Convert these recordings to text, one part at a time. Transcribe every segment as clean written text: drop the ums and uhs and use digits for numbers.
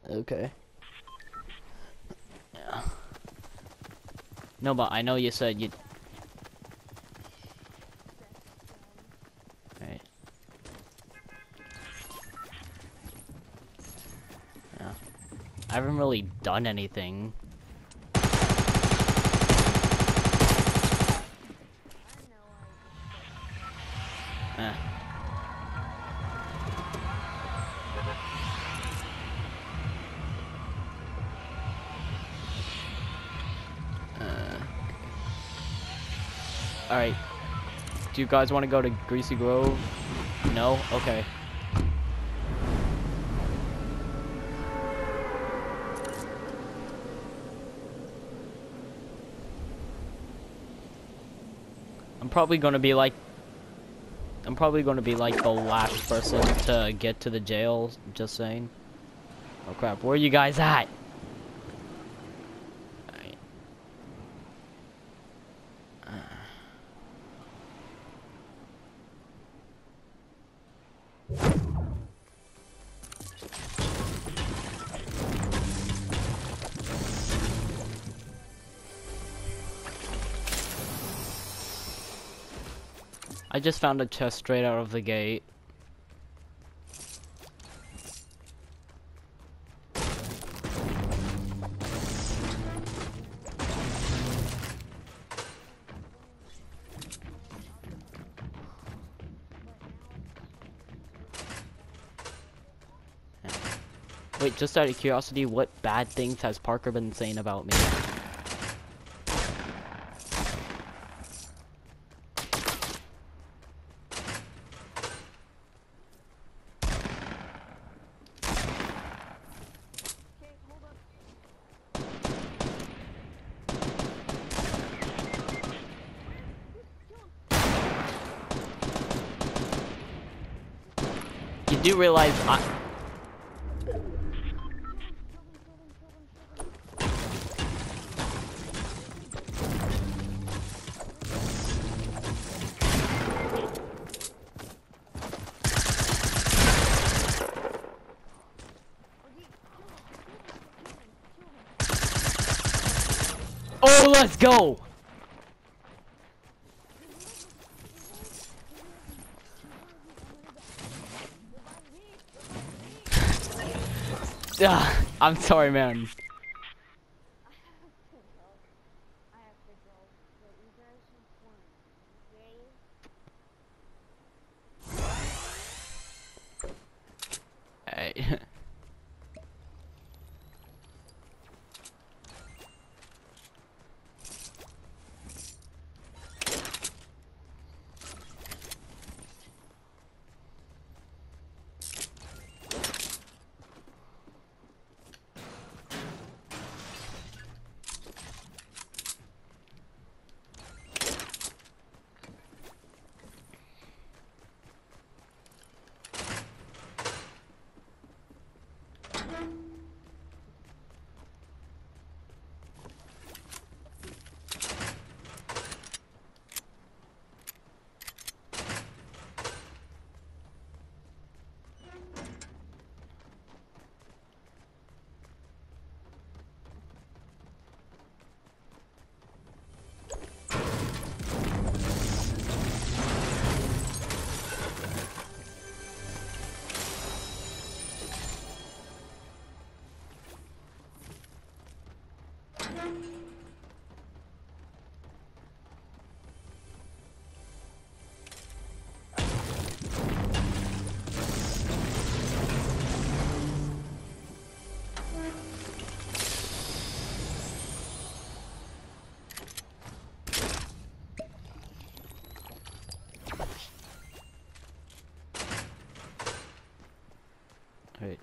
Okay. Yeah. No, but I know you said you. Right. Yeah. I haven't really done anything. Eh. Alright. Do you guys want to go to Greasy Grove? No? Okay. I'm probably gonna be like the last person to get to the jail, just saying. Oh crap, where are you guys at? Alright. I just found a chest straight out of the gate. Wait, just out of curiosity, what bad things has Parker been saying about me? You do realize Oh, let's go! I'm sorry, man. Hey. Wait.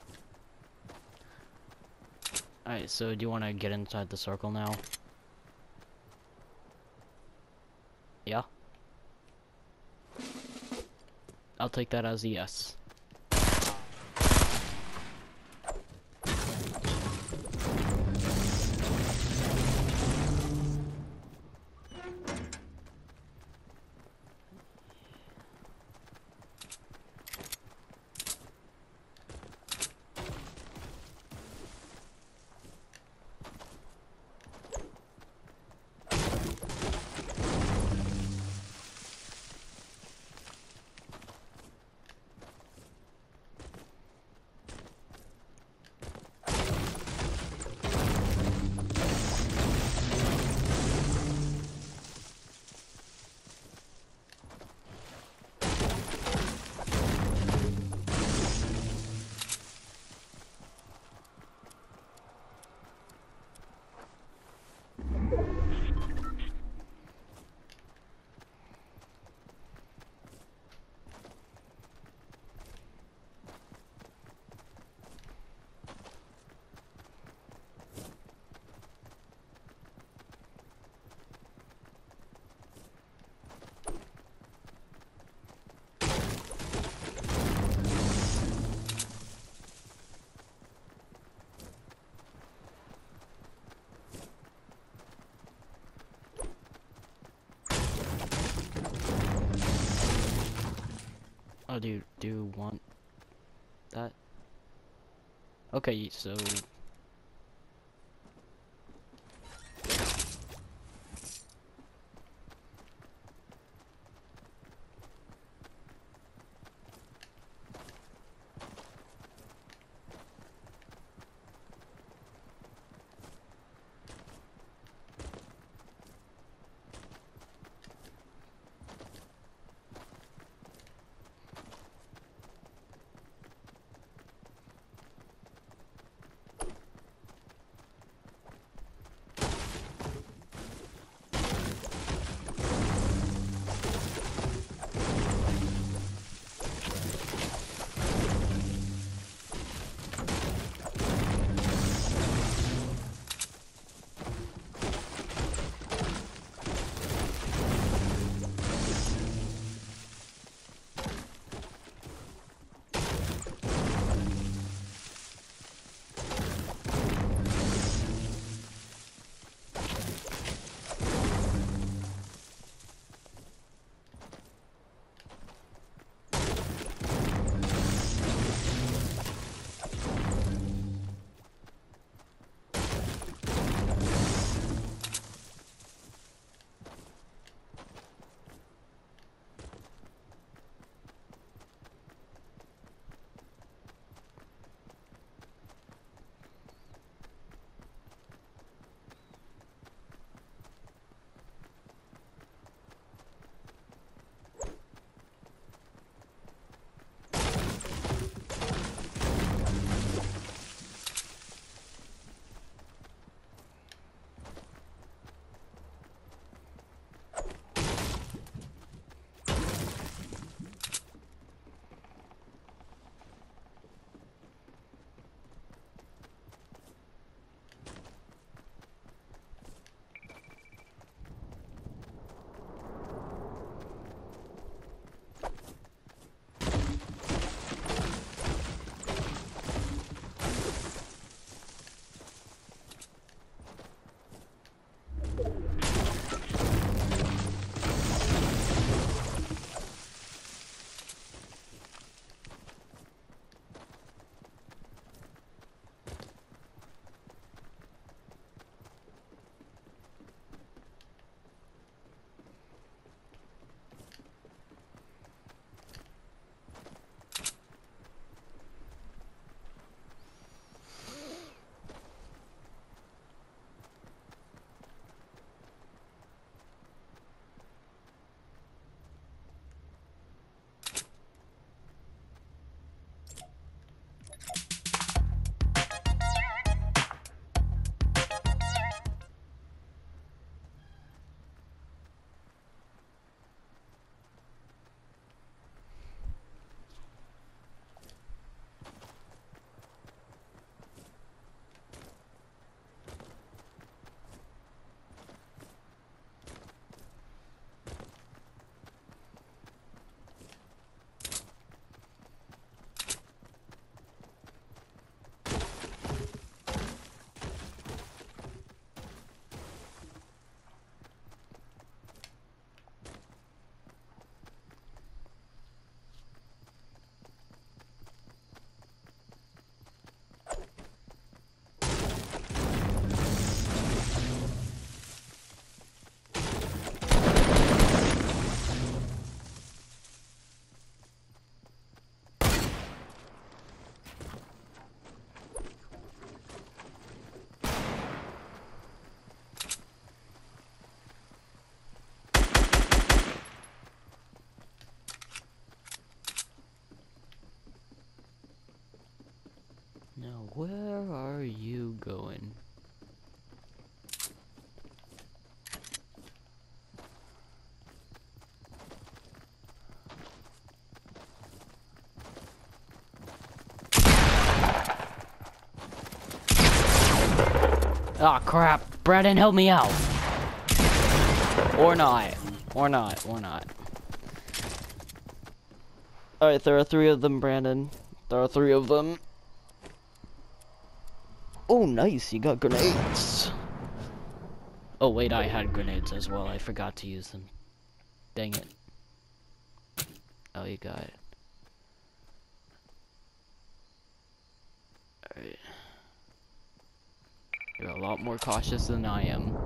Alright, so do you want to get inside the circle now? Yeah? I'll take that as a yes. Oh, do you want that? Okay, so now where are you going? Ah, crap. Brandon, help me out. Or not. Or not. Or not. Alright, there are 3 of them, Brandon. There are 3 of them. Oh, nice. You got grenades. Oh, wait. I had grenades as well. I forgot to use them. Dang it. Oh, you got it. Alright. You're a lot more cautious than I am.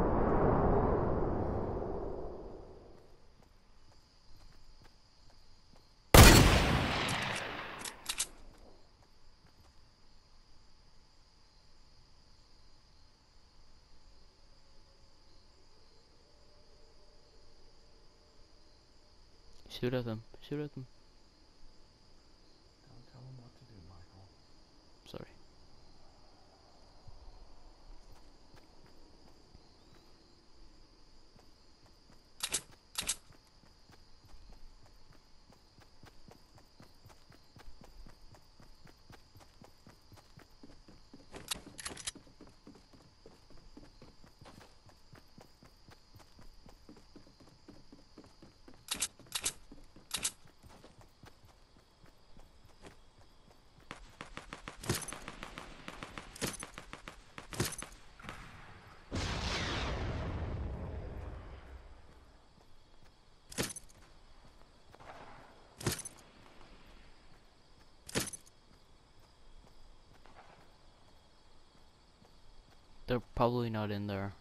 Shoot at them. Shoot at them. Don't tell them what to do, Michael. Sorry. They're probably not in there.